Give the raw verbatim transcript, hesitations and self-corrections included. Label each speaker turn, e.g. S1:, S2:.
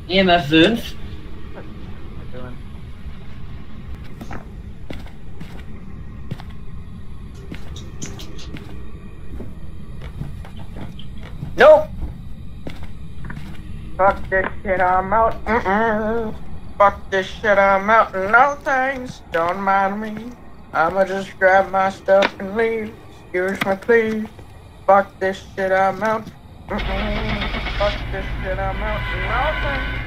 S1: E M F fünf.
S2: Nope. Fuck this shit, I'm out. Mm-mm. Fuck this shit, I'm out. No thanks, don't mind me. I'ma just grab my stuff and leave. Excuse me, please. Fuck this shit, I'm out. Mm-mm. Fuck this shit, I'm out. No thanks.